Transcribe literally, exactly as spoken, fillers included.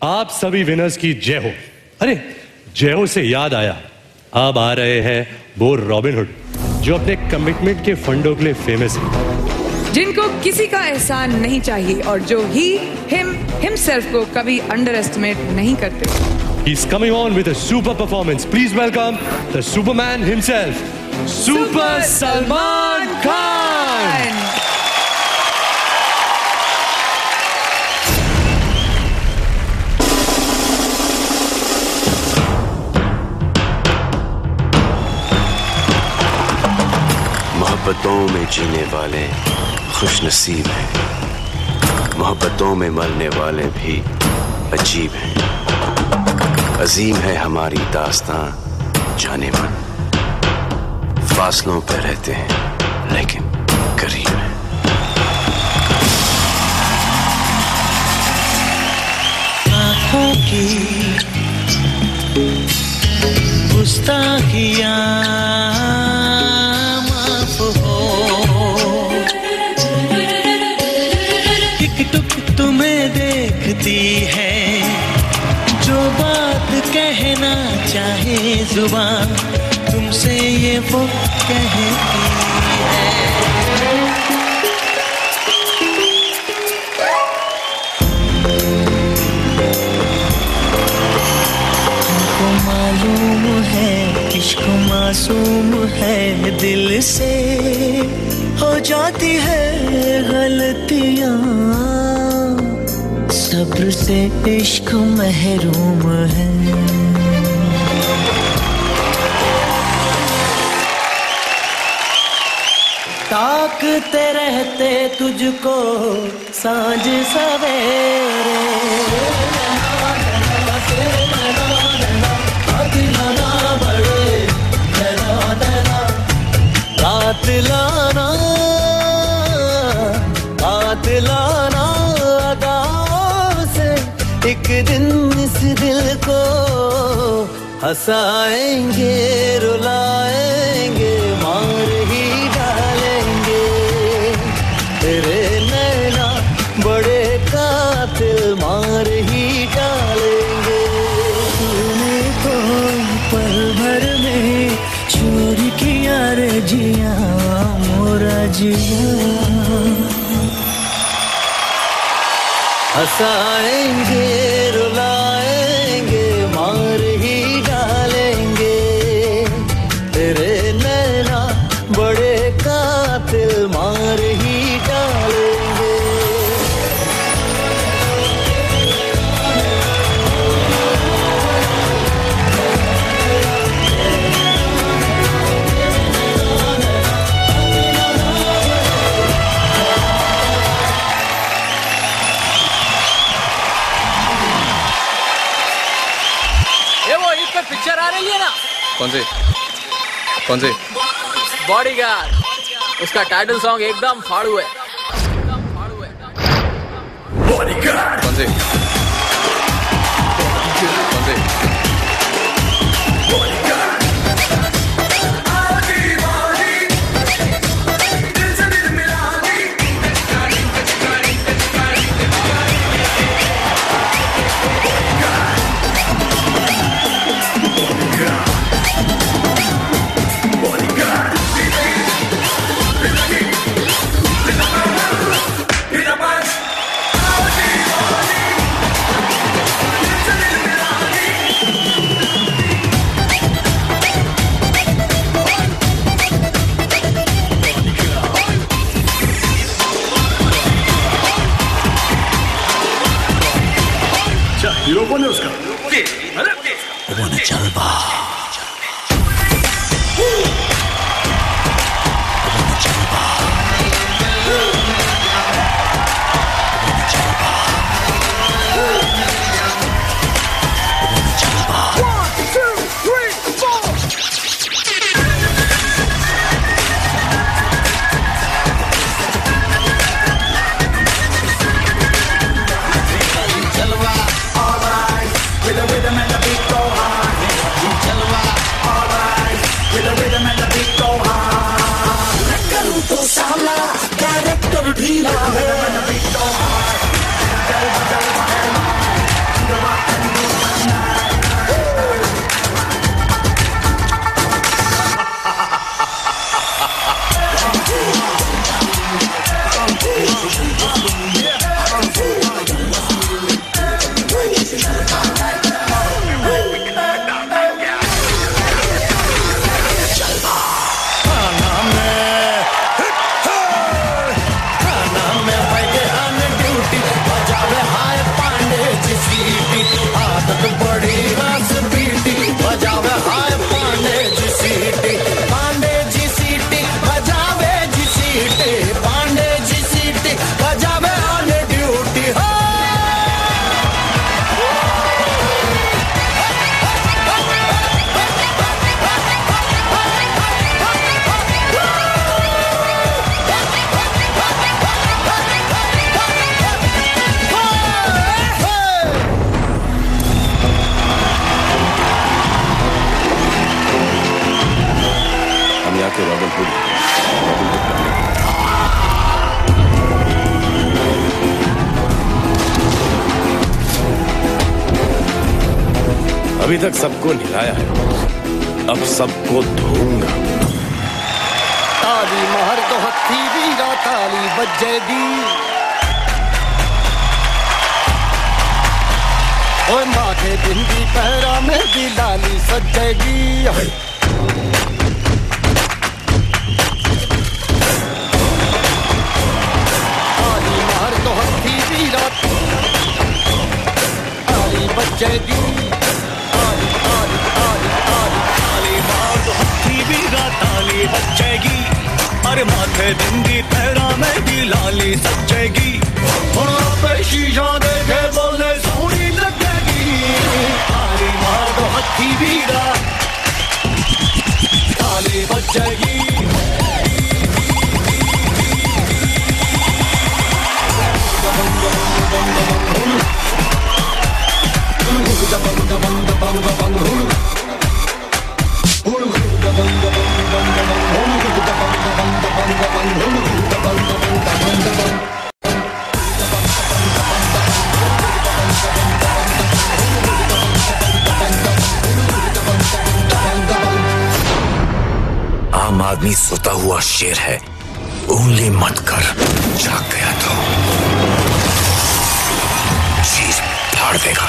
आप सभी विनर्स की जय हो। अरे जय हो से याद आया, अब आ रहे हैं वो रॉबिन हुड जो अपने कमिटमेंट के फंडों के लिए फेमस है, जिनको किसी का एहसान नहीं चाहिए और जो ही हिम हिमसेल्फ को कभी अंडर एस्टिमेट नहीं करते। He's coming on with a super performance. Please welcome the Superman himself, Super Salman Khan. मोहब्बतों में जीने वाले खुशनसीब हैं, मोहब्बतों में मरने वाले भी अजीब हैं। अजीम है हमारी दास्तां जाने मन, फासलों पे रहते हैं लेकिन करीब हैं। आँखों की गुस्ताखियाँ माफ हो, टिक टुक तुम्हें देखती है, जो बात कहना चाहे जुबान तुमसे ये वो कहती है। तुमको मालूम है इश्क मासूम है, दिल से हो जाती है गलतियाँ, सब्र से इश्क महरूम है। ताकते रहते तुझको सांझ सवेरे, रात लाना रात लाना एक दिन इस दिल को हंसाएंगे रुलाएंगे मार ही डालेंगे, तेरे नैना बड़े कातिल मार ही डालेंगे। तूने तो पल भर में चोरी किया रे जिया मोरा जिया, हंसाएंगे रुलाएंगे मार ही डालेंगे, तेरे नैना बड़े कातिल मार ही डालेंगे। पिक्चर आ रही है ना, कौन सी कौन सी? बॉडीगार्ड, उसका टाइटल सॉन्ग एकदम फाड़ू है। बॉडीगार्ड कौन सी कौन सी? हीरो कौन है उसका? वो न चलबा With the rhythm and the beat go hard. With the rhythm and अभी तक सबको निराया है, अब सबको धोऊंगा। ताली मार दो हथी वीरा ताली बजेगी, ओए माथे बिंदी पैरा में भी लाली सजेगी। ताली मार दो हथी वीरा ताली बजेगी, ताली ताली ताली ताली ताली मार दो हथी वीरा ताली बजेगी, अरे माथे बिंदी पैरा में भी लाली सजेगी। और शीशा देखे बोले सोनी लगेगी, ताली मार दो हथी वीरा ताली बजेगी। आम आदमी सोता हुआ शेर है, उंगली मत कर, जाग गया तो चीज फाड़ देगा।